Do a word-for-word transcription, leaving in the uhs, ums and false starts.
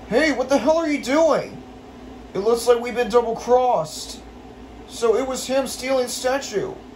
Hey, what the hell are you doing? It looks like we've been double-crossed. So it was him stealing the statue.